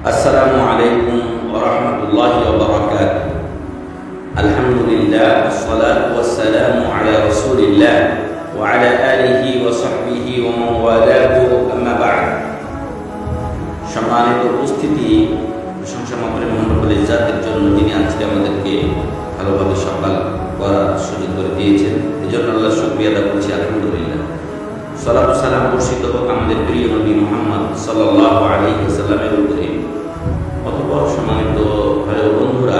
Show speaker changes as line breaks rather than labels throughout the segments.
Assalamualaikum warahmatullahi wabarakatuh. Alhamdulillah, wassalatu wassalamu ala rasulillah wa ala alihi wa sahbihi wa man walahu, amma ba'd। সম্মানিত উপস্থিতি, প্রশংসা মহান রব্বুল ইজ্জাতের জন্য যিনি আজকে আমাদেরকে ভালোভাবে সকাল করার সুযোগ করে দিয়েছেন, এজন্য আল্লাহর শুকরিয়া আদায় করছি। আলহামদুলিল্লাহ। সালাত ও সালাম বর্ষিত হোক আমাদের প্রিয় নবী মুহাম্মদ সাল্লাল্লাহু আলাইহি ওয়াসাল্লামের উপরে। অতঃপর সম্মানিত ভাই ও বন্ধুরা,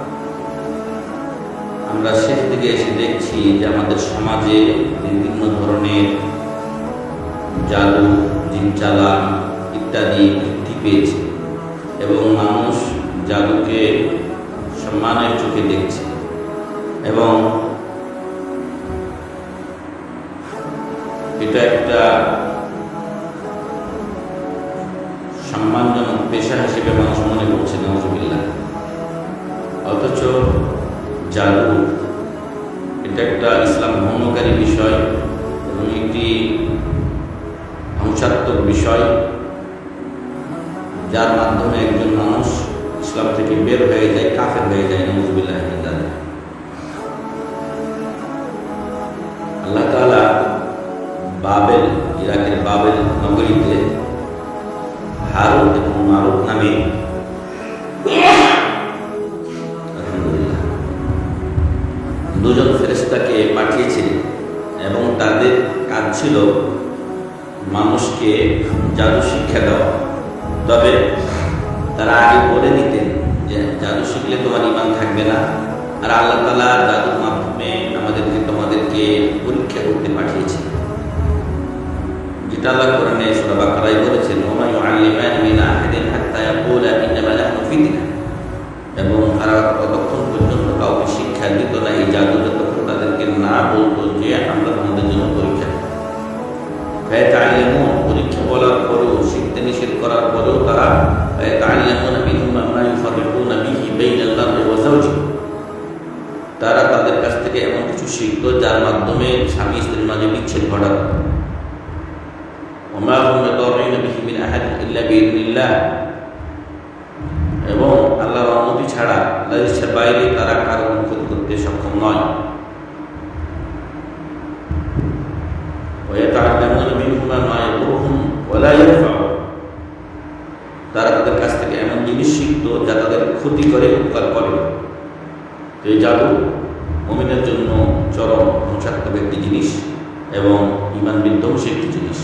আমরা শেষ দিকে এসে দেখছি যে আমাদের সমাজে বিভিন্ন ধরনের জাদু, জিনচালান ইত্যাদি বৃদ্ধি পেয়েছে এবং মানুষ জাদুকে সম্মানের চোখে দেখছে এবং এটা একটা সম্মানজনক পেশা হিসেবে মানুষ মনে করছে, নাউজুবিল্লাহ। অথচ জাদু এটা একটা ইসলাম ভঙ্গকারী বিষয় এবং একটি ধ্বংসাত্মক বিষয়, যার মাধ্যমে একজন মানুষ ইসলাম থেকে বের হয়ে যায়, কাফের হয়ে যায়, নাউজুবিল্লাহ। আল্লাহ তাআলা বাবেল, ইরাকের বাবেল নগরীতে হারুত এবং মারুত নামে দুজন ফেরেশতাকে পাঠিয়েছিলেন এবং তাদের কাজ ছিল মানুষকে জাদু শিক্ষা দেওয়া। তবে তারা আগে বলে নিতেন যে জাদু শিখলে তোমার ঈমান থাকবে না, আর আল্লাহ তাআলা জাদুর মাধ্যমে তোমাদেরকে পরীক্ষা করতে পাঠিয়েছেন, যেটা আল্লাহ কোরআনে সূরা বাকারায় বলেছেন, ওয়া মা ইউআল্লিমানি মিন আহাদিন হাত্তা ইয়াকুলা ইন্নামা নাহনু ফিতনা। এবং তারা ততক্ষণ পর্যন্ত কাউকে শিক্ষা দিত না এই জাদু, যতক্ষণ তাদেরকে না বলতো যে আমরা তোমাদের জন্য পরীক্ষা। ফায়াতাআল্লামুন, পরীক্ষা বলার পরেও, শিখতে নিষেধ করার পরেও তারা ফায়াতাআল্লামুনা মিনহুম মা ইউফাররিকুনা বিহি বাইনাল মারই ওয়া যাওজিহি, তারা তাদের কাছ থেকে এমন কিছু শিখত যার মাধ্যমে স্বামী স্ত্রীর মাঝে বিচ্ছেদ ঘটাতো। ওয়া মা হুম বিদাররিনা বিহি মিন আহাদিন ইল্লা বিইذنিল্লাহ, এবং আল্লাহর অনুমতি ছাড়া, আল্লাহর ইচ্ছার বাইরে তারা কারো ক্ষতি করতে সক্ষম নয়। তারা তাদের কাছ থেকে এমন জিনিস শিখত যা তাদের ক্ষতি করে, উপকার করে। তো এই জাদু মুমিনের জন্য চরম ধ্বংসাত্মক একটি জিনিস এবং ঈমান বিধ্বংসী একটি জিনিস।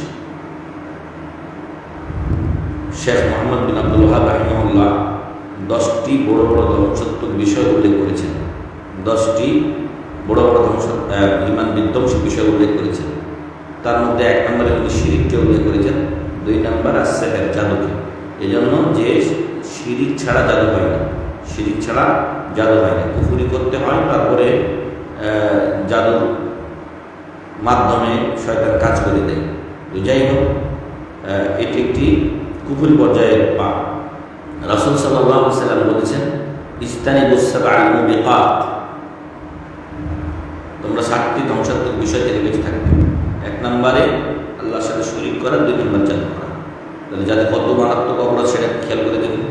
শেখ মুহাম্মদ বিন আব্দুল ওয়াহাব রাহিমাহুল্লাহ 10টি বড় বড় ধ্বংসাত্মক বিষয় উল্লেখ করেছেন। 10টি বড় বড় ঈমান বিধ্বংসী বিষয় উল্লেখ করেছেন। তার মধ্যে 1 নম্বরে উনি শিরিককে উল্লেখ করেছেন, 2 নম্বর আসসাহের, জাদুকে। এই জন্য যে শিরিক ছাড়া জাদু হয় না, শিরিক ছাড়া জাদু হয় না, কুফরি করতে হয়, তারপরে জাদুর মাধ্যমে শয়তান কাজ করে দেয়। তো যাই হোক, এটি একটি কুফরি পর্যায়ের পাপ। রাসূল সাল্লাল্লাহু আলাইহি ওয়াসাল্লাম বলেছেন, ইজতানিবুস সাবআল মুবিকাত, তোমরা 7টি ধ্বংসাত্মক বিষয় থেকে বেঁচে থাকবে। 1 নম্বরে আল্লাহর সাথে শরীক করা, 2 নম্বর জাদু করা। তাহলে যাতে কত মারাত্মক অপরাধ সেটা খেয়াল করে দেখুন।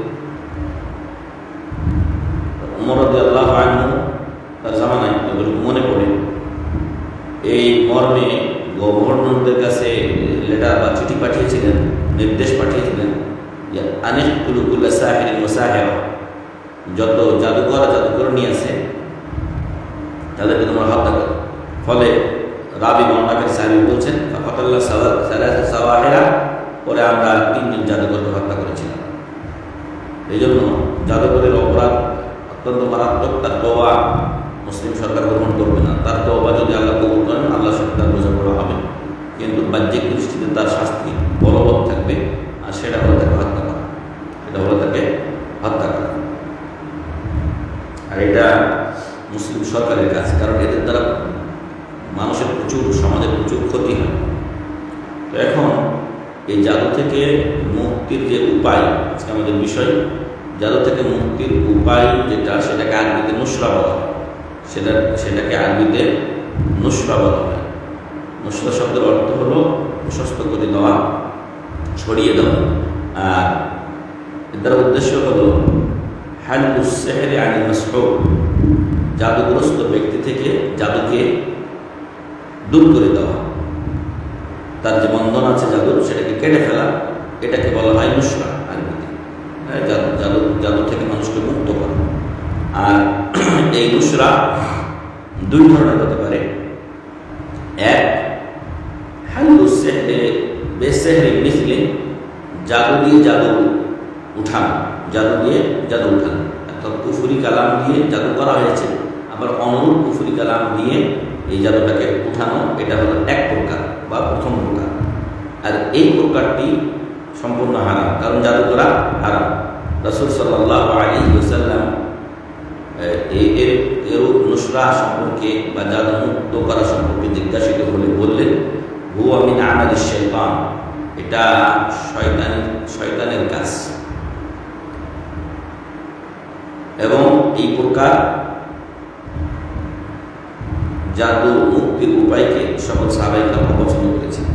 ওমর রাদিয়াল্লাহু আনহু তার জামানায় মনে পড়ে এই মর্মে গভর্নরদের কাছে লেটার বা চিঠি পাঠিয়েছিলেন, নির্দেশ পাঠিয়েছিলেন, আনিকুল কুল্লা সাহিরিন ওয়া সাহিরা, যত জাদুকরণী আছে তাদেরকে তোমরা হত্যা করো। ফলে রাবি বর্ণনাকারী সাহাবী বলছেন, ফাকাতাল্লাহ সালাসা সাওয়াহিরা, পরে আমরা 3 জন জাদুকরকে হত্যা করেছিলাম। এই জন্য জাদুকরের অপরাধ অত্যন্ত মারাত্মক। তার তওবা মুসলিম সরকার গ্রহণ করবে না। তার তওবা যদি আল্লাহ কবুল করেন, আল্লাহর সাথে তার বোঝাপড়া হবে, কিন্তু বাহ্যিক দৃষ্টিতে তার শাস্তি বলবৎ থাকবে, আর সেটা হলো তাকে হত্যা করা। আর এটা মুসলিম সরকারের কাজ, কারণ এদের দ্বারা মানুষের সমাজের প্রচুর ক্ষতি হয়। তো এখন এই জাদু থেকে মুক্তির যে উপায়, আজকে আমাদের বিষয়, জাদু থেকে মুক্তির উপায় যেটা, সেটাকে আরবিতে নুসরা বলা হয়। সেটাকে আরবিতে নুসরা বলা হয়। নুসরা শব্দের অর্থ হল প্রশস্ত করে দেওয়া, ছড়িয়ে দেওয়া। আর এর দ্বারা উদ্দেশ্য হলো হালুস সেহরি আনিল মাসহুর, জাদুগ্রস্ত ব্যক্তি থেকে জাদুকে দূর করে দেওয়া, তার যে বন্ধন আছে জাদুর সেটাকে কেটে ফেলা, এটাকে বলা হয় নুসরা আরবিতে। জাদু থেকে মানুষকে মুক্ত করা। আর এই নুসরা দুই ধরনের হতে পারে। এক, হালুস সেহরি বেসেহরি মিসলি, জাদু দিয়ে জাদু উঠানো, জাদু দিয়ে জাদু উঠানো, অর্থাৎ কুফরি কালাম দিয়ে জাদু করা হয়েছে, আবার অনুরূপ কুফরি কালাম দিয়ে এই জাদুটাকে উঠানো, এটা হলো এক প্রকার বা প্রথম প্রকার। আর এই প্রকারটি সম্পূর্ণ হারাম, কারণ জাদু করা হারাম। রাসূল সাল্লাল্লাহু আলাইহি ওয়াসাল্লাম এর নুসরা সম্পর্কে বা জাদু মুক্ত করা সম্পর্কে জিজ্ঞাসিত হলে বললেন, হুয়া মিন আমালিশ শাইতান, এটা শয়তানের কাজ। এবং এই প্রকার জাদু মুক্তির উপায়কে সকল সাহাবায়ে কেরাম পছন্দ করেছেন।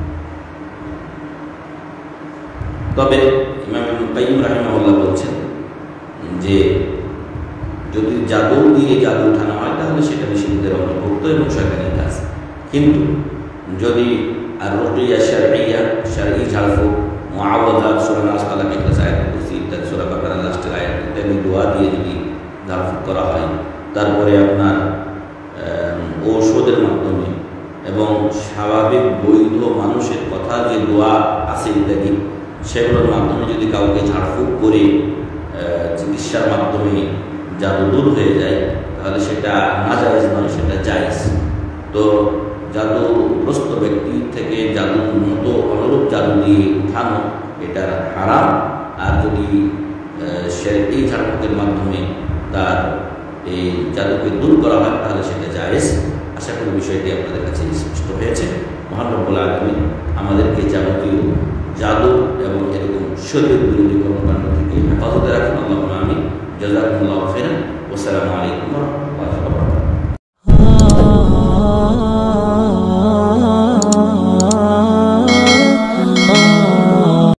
তবে ইমাম ইবনে কাইয়্যিম রাহিমাহুল্লাহ বলছেন যে যদি জাদু দিয়ে জাদু উঠানো হয় তাহলে সেটা নিষিদ্ধের অন্তর্ভুক্ত এবং শয়তানের কাজ। কিন্তু যদি আর রুকিয়া শারঈয়া, শারঈ ঝাড়ফুঁক, মুআওয়াযাত, সূরা নাস, ফালাক, ইখলাস, আয়াতুল কুরসি ইত্যাদি, সূরা বাকারা লাস্টের আয়াত ইত্যাদি দোয়া দিয়ে যদি ঝাড়ফুঁক করা হয়, তারপরে আপনার ঔষধের মাধ্যমে এবং স্বাভাবিক বৈধ মানুষের কথা যে দোয়া আছে ইত্যাদি, সেগুলোর মাধ্যমে যদি কাউকে ঝাড়ফুঁক করে চিকিৎসার মাধ্যমে জাদু দূর হয়ে যায়, তাহলে সেটা নাজায়েজ নয়, সেটা জায়েজ। তো জাদুগ্রস্ত ব্যক্তি থেকে জাদুর মতো অনুরূপ জাদু দিয়ে উঠানো এটা হারাম। আর যদি এই ঝাড়ফুঁকের মাধ্যমে তার এই জাদুকে দূর করা হয় তাহলে সেটা জায়েজ। আশা করি বিষয়টি আপনাদের কাছে স্পষ্ট হয়েছে। মহান রব্বুল আলামিন আমাদেরকে যাবতীয় জাদু এবং এরকম শরীর বিরোধী কর্মকাণ্ড থেকে হেফাজতে রাখুন। আল্লাহুম্মা আমিন। জাযাকুমুল্লাহু খাইরান। ওয়াসসালামু আলাইকুম।